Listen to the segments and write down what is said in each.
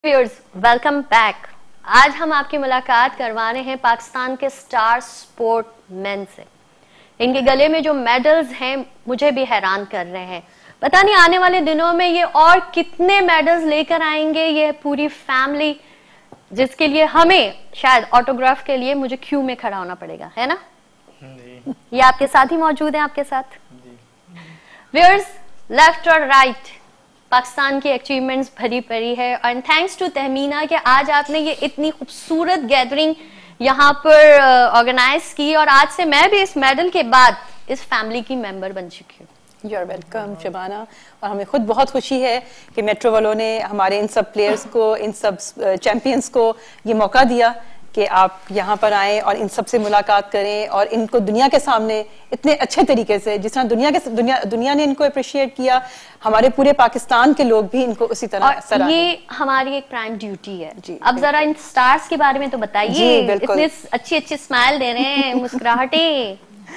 Viewers welcome back. आज हम आपकी मुलाकात करवा रहे हैं पाकिस्तान के स्टार स्पोर्ट मैन से। इनके गले में जो मेडल्स हैं मुझे भी हैरान कर रहे हैं। पता नहीं आने वाले दिनों में ये और कितने मेडल्स लेकर आएंगे। ये पूरी फैमिली जिसके लिए हमें शायद ऑटोग्राफ के लिए मुझे क्यू में खड़ा होना पड़ेगा, है ना? ये आपके साथ ही मौजूद है, आपके साथ व्यूअर्स लेफ्ट और राइट पाकिस्तान की अचीवमेंट्स भरी पड़ी है। एंड थैंक्स टू तहमीना कि आज आपने ये इतनी खूबसूरत गैदरिंग यहाँ पर ऑर्गेनाइज की और आज से मैं भी इस मेडल के बाद इस फैमिली की मेंबर बन चुकी हूँ। You are welcome Shabana. और हमें खुद बहुत खुशी है कि मेट्रो वालों ने हमारे इन सब प्लेयर्स को, इन सब चैंपियंस को ये मौका दिया कि आप यहाँ पर आएँ और इन सब से मुलाकात करें और इनको दुनिया के सामने इतने अच्छे तरीके से, जिस तरह दुनिया ने इनको अप्रिशिएट किया, हमारे पूरे पाकिस्तान के लोग भी इनको उसी तरह सराहें। ये हमारी एक प्राइम ड्यूटी है जी। अब जरा इन स्टार्स के बारे में तो बताइए। इतने अच्छी अच्छी स्माइल दे रहे हैं, मुस्कुराहटें।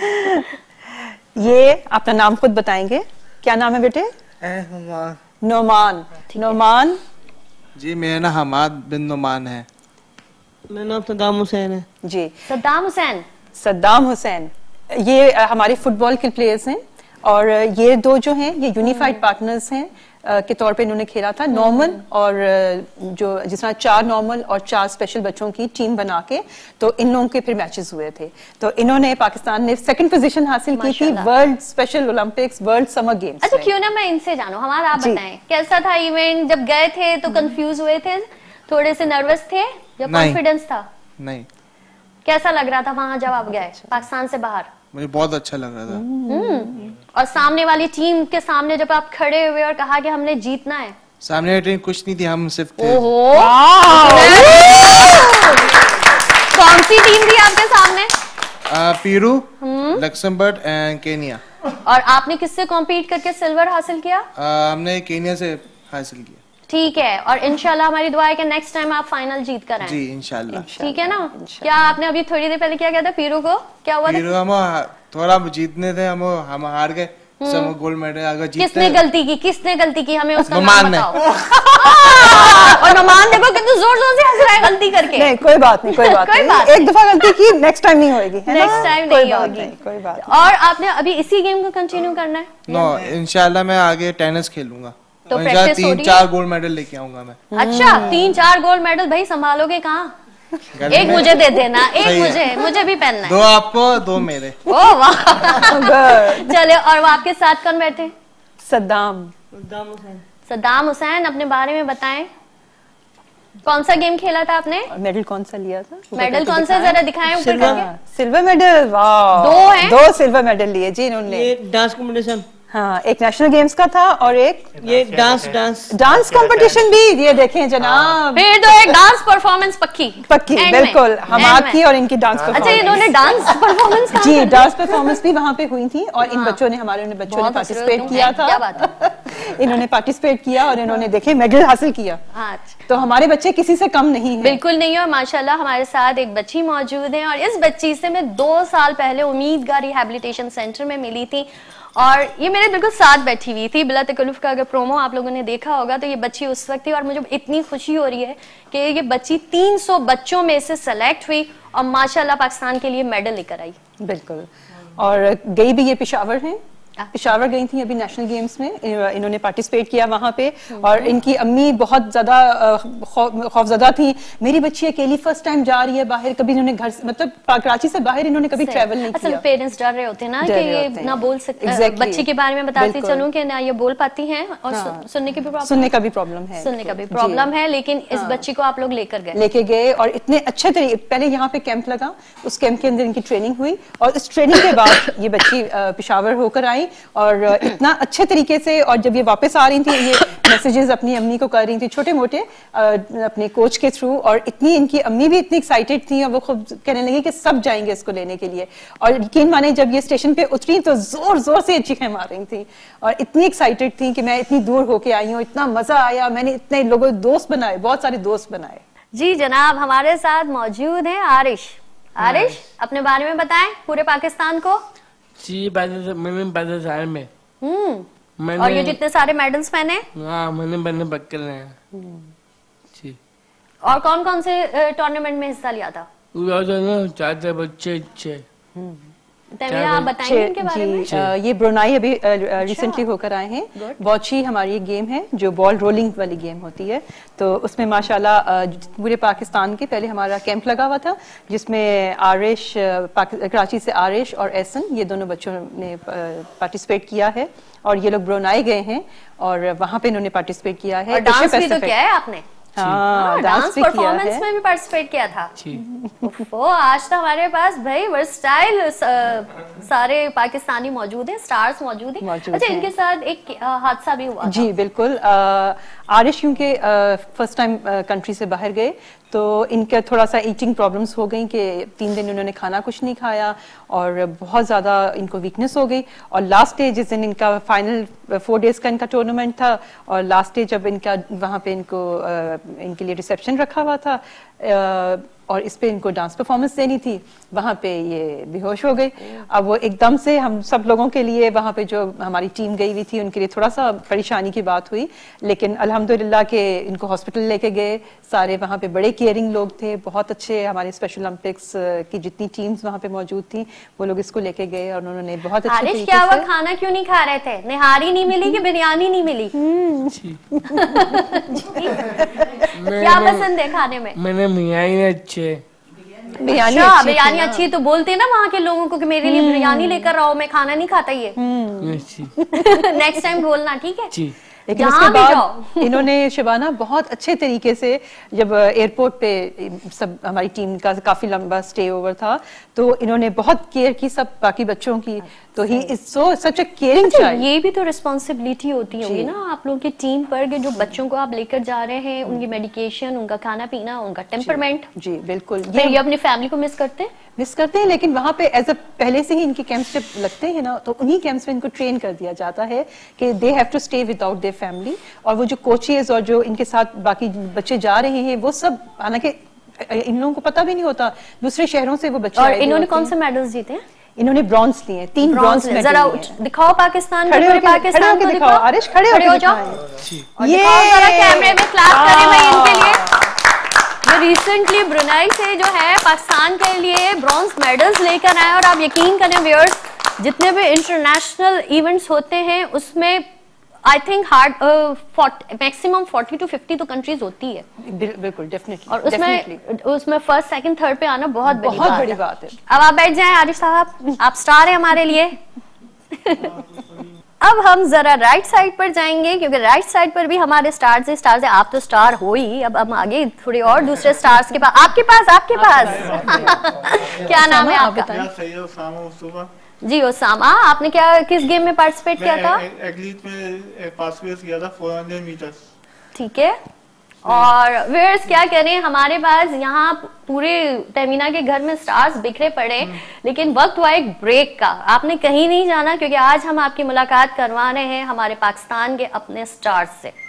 ये अपना नाम खुद बताएंगे, क्या नाम है बेटे? नोमान। नोमान जी, मेरा नाम हमाद बिन नोमान है। मेरा नाम सद्दाम हुसैन है जी। सद्दाम हुसैन। सद्दाम हुसैन ये हमारे फुटबॉल के प्लेयर्स हैं और ये दो जो हैं ये यूनिफाइड पार्टनर्स हैं के तौर पे इन्होंने खेला था। नॉर्मल और जो जिस तरह 4 नॉर्मल और 4 स्पेशल बच्चों की टीम बना के तो इन लोगों के फिर मैचेस हुए थे। तो इन्होंने, पाकिस्तान ने 2nd पोजीशन हासिल की थी world special Olympics, world summer games. अच्छा क्यों ना मैं इनसे जानूं, हमारा आप बताएं कैसा था इवेंट? जब गए थे तो कंफ्यूज हुए थे, थोड़े से नर्वस थे या कॉन्फिडेंस था? नहीं। कैसा लग रहा था वहां जब आप गए पाकिस्तान से बाहर? मुझे बहुत अच्छा लग रहा था। और सामने वाली टीम के सामने जब आप खड़े हुए और कहा कि हमने जीतना है? सामने टीम कुछ नहीं थी, हम सिर्फ थे। ओहो कौन सी टीम थी आपके सामने? Peru, Luxembourg and Kenya. और आपने किससे कॉम्पीट करके सिल्वर हासिल किया? हमने केनिया से हासिल किया। ठीक है, और इंशाल्लाह हमारी दुआ है कि नेक्स्ट टाइम आप फाइनल जीत कर आए। जी इंशाल्लाह। ठीक है ना? क्या आपने अभी थोड़ी देर पहले क्या किया था पीरू को? क्या हुआ? पीरू हम थोड़ा जीतने थे, हम हार गए। सब गोल्ड मेडल अगर जीतते। किसने गलती की? किसने गलती की? हमें उसका नाम बताओ। और नोमान देखो कितने जोर जोर से हंस रहा है गलती करके। नहीं कोई बात नहीं, कोई बात नहीं। एक दफा गलती की, नेक्स्ट टाइम नहीं होगी, है ना? नेक्स्ट टाइम नहीं होगी, कोई बात। और आपने अभी इसी गेम को कंटिन्यू करना है? नो, इंशाल्लाह मैं आगे टेनिस खेलूंगा तो 3-4 गोल्ड मेडल लेके आऊंगा मैं। अच्छा 3-4 गोल्ड मेडल भाई संभालोगे कहाँ? एक मुझे दे देना, एक मुझे भी पहनना है। 2 आपको 2 मेरे। ओह वाह चले। और वो आपके साथ कौन बैठे? सद्दाम हुसैन। सद्दाम हुसैन, अपने बारे में बताएं, कौन सा गेम खेला था आपने? मेडल कौन सा लिया था? मेडल कौन सा जरा दिखाएं ऊपर करके। Silver medal. वाह, 2 हैं? 2 सिल्वर मेडल लिए जी इन्होंने। ये डांस कंपटीशन, हाँ, एक नेशनल गेम्स का था और एक ये डांस कंपटीशन भी। ये देखें जनाब, फिर तो एक डांस परफॉर्मेंस पक्की बिल्कुल हम आपकी और इनकी डांस परफॉर्मेंस। अच्छा इन्होंने डांस परफॉर्मेंस जी, डांस परफॉर्मेंस भी वहाँ पे हुई थी और इन बच्चों ने, हमारे बच्चों ने पार्टिसिपेट किया था। इन्होंने पार्टिसिपेट किया और इन्होंने देखे मेडल हासिल किया। तो हमारे बच्चे किसी से कम नहीं है। बिल्कुल नहीं है। और माशाल्लाह हमारे साथ एक बच्ची मौजूद है और इस बच्ची से मैं 2 साल पहले उम्मीदगार रिहैबिलिटेशन सेंटर में मिली थी और ये मेरे बिल्कुल साथ बैठी हुई थी। बिला तकल्लुफ का अगर प्रोमो आप लोगों ने देखा होगा तो ये बच्ची उस वक्त थी और मुझे इतनी खुशी हो रही है कि ये बच्ची 300 बच्चों में से सेलेक्ट हुई और माशाल्लाह पाकिस्तान के लिए मेडल लेकर आई। बिल्कुल। और गई भी ये पेशावर हैं, पेशावर गई थी अभी नेशनल गेम्स में, इन्होंने पार्टिसिपेट किया वहां पे। और इनकी अम्मी बहुत ज्यादा खौफजदा थी। मेरी बच्ची अकेली फर्स्ट टाइम जा रही है बाहर, कभी इन्होंने घर मतलब कराची से बाहर इन्होंने कभी ट्रैवल नहीं किया। पेरेंट्स डर रहे होते हैं ना कि ये ना बोल सकते। बच्ची के बारे में बताती चलूं कि ना ये बोल पाती हैं और सुनने की भी प्रॉब्लम है, लेकिन इस बच्ची को आप लोग लेके गए और इतने अच्छे तरीके, पहले यहाँ पे कैंप लगा, उस कैंप के अंदर इनकी ट्रेनिंग हुई और इस ट्रेनिंग के बाद ये बच्ची पेशावर होकर आई और इतना अच्छे तरीके से। और जब ये वापस आ रही थी ये मैसेजेस अपनी अम्मी को कर रही थी छोटे मोटे अपने कोच के थ्रू, और इतनी इनकी अम्मी भी इतनी एक्साइटेड थी और वो खुद कहने लगी कि सब जाएंगे इसको लेने के लिए। और यकीन माने जब ये स्टेशन पे उतरी तो जोर जोर से चीखें मार रही थी और इतनी एक्साइटेड थी कि मैं इतनी दूर होके आई हूँ, इतना मजा आया, मैंने इतने लोगों दोस्त बनाए, बहुत सारे दोस्त बनाए। जी जनाब, हमारे साथ मौजूद है आरिश। आरिश अपने बारे में बताएं पूरे पाकिस्तान को। जी मैंने में और ये जितने सारे मेडल्स पहने? हाँ मैंने पकड़ रहे हैं जी। और कौन कौन से टूर्नामेंट में हिस्सा लिया था? चार बच्चे आप बताएंगे इनके बारे में? ये ब्रुनाई अभी रिसेंटली होकर आए हैं। बॉची हमारी गेम है जो बॉल रोलिंग वाली गेम होती है, तो उसमें माशाल्लाह पूरे पाकिस्तान के पहले हमारा कैंप लगा हुआ था जिसमें आरिश कराची से आरिश और एहसन ये दोनों बच्चों ने पार्टिसिपेट किया है और ये लोग ब्रुनाई गए हैं और वहाँ पे इन्होंने पार्टिसिपेट किया है। और डांस भी तो किया है आपने? हाँ, डांस परफॉर्मेंस में भी पार्टिसिपेट किया था। वो आज तो हमारे पास भाई वर्सटाइल सारे पाकिस्तानी मौजूद हैं, स्टार्स मौजूद हैं। अच्छा, इनके साथ एक हादसा भी हुआ जी बिल्कुल। आरिश क्योंकि फर्स्ट टाइम कंट्री से बाहर गए तो इनका थोड़ा सा ईटिंग प्रॉब्लम्स हो गई कि 3 दिन इन्होंने खाना कुछ नहीं खाया और बहुत ज़्यादा इनको वीकनेस हो गई। और लास्ट डे जिस दिन इनका फाइनल 4 डेज का इनका टूर्नामेंट था और लास्ट डे जब इनका वहाँ पे इनको इनके लिए रिसेप्शन रखा हुआ था और इस पे इनको डांस परफॉर्मेंस देनी थी, वहाँ पे ये बेहोश हो गई। अब वो एकदम से हम सब लोगों के लिए वहाँ पे जो हमारी टीम गई हुई थी उनके लिए थोड़ा सा परेशानी की बात हुई, लेकिन अल्हम्दुलिल्लाह के इनको हॉस्पिटल लेके गए। सारे वहाँ पे बड़े केयरिंग लोग थे, बहुत अच्छे हमारे स्पेशल ओलंपिक्स की जितनी टीम्स वहाँ पे मौजूद थी वो लोग इसको लेके गए और उन्होंने बहुत अच्छे तरीके से। क्या वो खाना क्यों नहीं खा रहे थे? निहारी नहीं मिली कि बिरयानी नहीं मिली? क्या पसंद है खाने में? मैंने बिरयानी बिरयानी अच्छी तो बोलते ना वहाँ के लोगों को कि मेरे लिए बिरयानी लेकर आओ, मैं खाना नहीं खाता ये। नेक्स्ट टाइम बोलना, ठीक है? लेकिन उसके बाद इन्होंने शबाना बहुत अच्छे तरीके से जब एयरपोर्ट पे सब हमारी टीम का काफी लंबा स्टे ओवर था तो इन्होंने बहुत केयर की सब बाकी बच्चों की, तो he is so such a caring child. ये भी तो रिस्पॉन्सिबिलिटी होती होगी ना आप लोगों की टीम पर कि जो बच्चों को आप लेकर जा रहे हैं, उनकी मेडिकेशन, उनका खाना पीना, उनका टेम्परमेंट। जी बिल्कुल। ये अपनी फैमिली को मिस करते हैं, लेकिन वहाँ पे एज अ पहले से ही इनके कैंप्स जब लगते हैं ना तो उन्हीं कैंप्स में इनको ट्रेन कर दिया जाता है कि they have to stay without their family. और वो जो कोचेस और जो इनके साथ बाकी बच्चे जा रहे हैं वो सब, हालांकि इन लोगों को पता भी नहीं होता दूसरे शहरों से वो बच्चे। और इन्होंने कौन से मेडल्स जीते हैं? इन्होंने ब्रॉन्ज लिए हैं, 3 ब्रॉन्ज मेडल। जरा दिखाओ पाकिस्तान को, पाकिस्तान को दिखाओ। आरिश खड़े हो जाओ, ये जरा कैमरे में क्लैप करें भाई इनके लिए। ये रिसेंटली ब्रुनाई से जो है पाकिस्तान के लिए ब्रॉन्ज मेडल्स लेकर आए और आप यकीन करें व्यूअर्स, जितने भी इंटरनेशनल इवेंट्स होते हैं उसमें आई थिंक मैक्सिमम 40 to 50 तो कंट्रीज होती है। बिल्कुल, डेफिनेटली। और उसमें फर्स्ट सेकंड थर्ड पे आना बहुत बड़ी बात है। अब आप बैठ जाएं आरिश साहब, आप स्टार हैं हमारे लिए। अब हम जरा राइट साइड पर जाएंगे क्योंकि राइट साइड पर भी हमारे स्टार्स है। आप तो स्टार हो ही, अब हम आगे थोड़े और दूसरे स्टार्स के पास आपके पास क्या नाम है आपका? जी ओसामा, आपने किस गेम में पार्टिसिपेट किया था? एथलीट में पार्टिसिपेट किया था 400 मीटर्स। ठीक है। और व्यूअर्स क्या करें, हमारे पास यहाँ पूरे तमीना के घर में स्टार्स बिखरे पड़े, लेकिन वक्त हुआ एक ब्रेक का। आपने कहीं नहीं जाना क्योंकि आज हम आपकी मुलाकात करवा रहे हैं हमारे पाकिस्तान के अपने स्टार्स से।